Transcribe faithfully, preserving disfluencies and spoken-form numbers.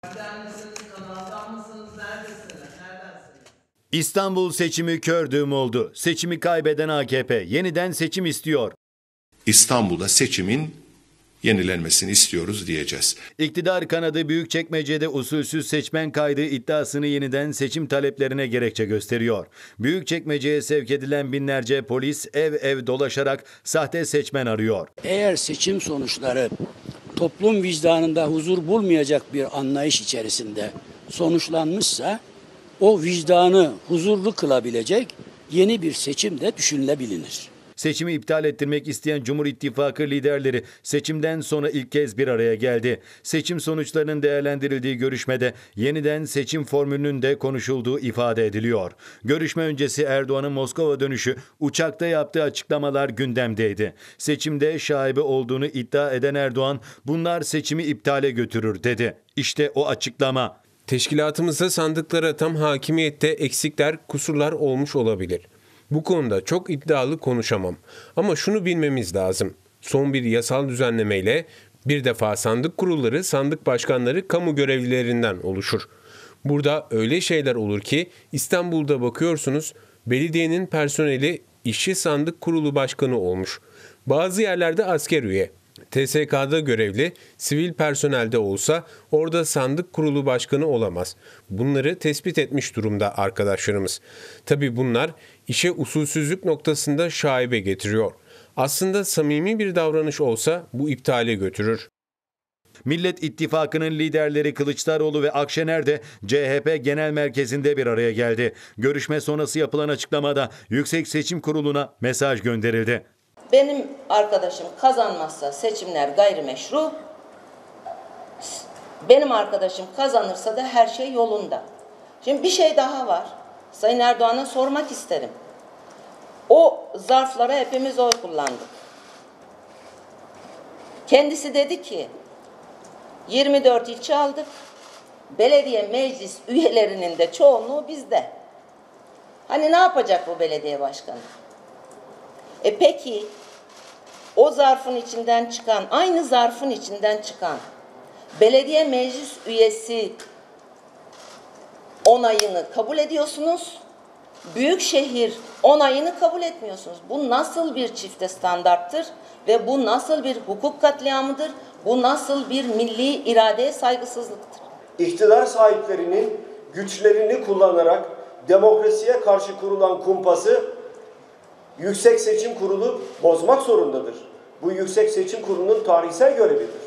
Nereden misiniz, kanaldan mısınız, neredesiniz, neredensiniz? İstanbul seçimi kör düğüm oldu. Seçimi kaybeden A K P yeniden seçim istiyor. İstanbul'da seçimin yenilenmesini istiyoruz diyeceğiz. İktidar kanadı Büyükçekmece'de usulsüz seçmen kaydı iddiasını yeniden seçim taleplerine gerekçe gösteriyor. Büyükçekmece'ye sevk edilen binlerce polis ev ev dolaşarak sahte seçmen arıyor. Eğer seçim sonuçları toplum vicdanında huzur bulmayacak bir anlayış içerisinde sonuçlanmışsa o vicdanı huzurlu kılabilecek yeni bir seçim de düşünülebilir. Seçimi iptal ettirmek isteyen Cumhur İttifakı liderleri seçimden sonra ilk kez bir araya geldi. Seçim sonuçlarının değerlendirildiği görüşmede yeniden seçim formülünün de konuşulduğu ifade ediliyor. Görüşme öncesi Erdoğan'ın Moskova dönüşü, uçakta yaptığı açıklamalar gündemdeydi. Seçimde şaibe olduğunu iddia eden Erdoğan, bunlar seçimi iptale götürür dedi. İşte o açıklama. Teşkilatımızda sandıklara tam hakimiyette eksikler, kusurlar olmuş olabilir. Bu konuda çok iddialı konuşamam. Ama şunu bilmemiz lazım. Son bir yasal düzenlemeyle bir defa sandık kurulları, sandık başkanları kamu görevlilerinden oluşur. Burada öyle şeyler olur ki İstanbul'da bakıyorsunuz belediyenin personeli işçi sandık kurulu başkanı olmuş. Bazı yerlerde asker üye. T S K'da görevli, sivil personelde olsa orada sandık kurulu başkanı olamaz. Bunları tespit etmiş durumda arkadaşlarımız. Tabii bunlar işe usulsüzlük noktasında şaibe getiriyor. Aslında samimi bir davranış olsa bu iptale götürür. Millet İttifakı'nın liderleri Kılıçdaroğlu ve Akşener de C H P Genel Merkezi'nde bir araya geldi. Görüşme sonrası yapılan açıklamada Yüksek Seçim Kurulu'na mesaj gönderildi. Benim arkadaşım kazanmazsa seçimler gayrimeşru, benim arkadaşım kazanırsa da her şey yolunda. Şimdi bir şey daha var. Sayın Erdoğan'a sormak isterim. O zarflara hepimiz oy kullandık. Kendisi dedi ki yirmi dört ilçe aldık. Belediye meclis üyelerinin de çoğunluğu bizde. Hani ne yapacak bu belediye başkanı? E peki o zarfın içinden çıkan, aynı zarfın içinden çıkan belediye meclis üyesi onayını kabul ediyorsunuz, büyükşehir onayını kabul etmiyorsunuz. Bu nasıl bir çifte standarttır ve bu nasıl bir hukuk katliamıdır, bu nasıl bir milli iradeye saygısızlıktır? İktidar sahiplerinin güçlerini kullanarak demokrasiye karşı kurulan kumpası Yüksek Seçim Kurulu bozmak zorundadır. Bu Yüksek Seçim Kurulu'nun tarihsel görevidir.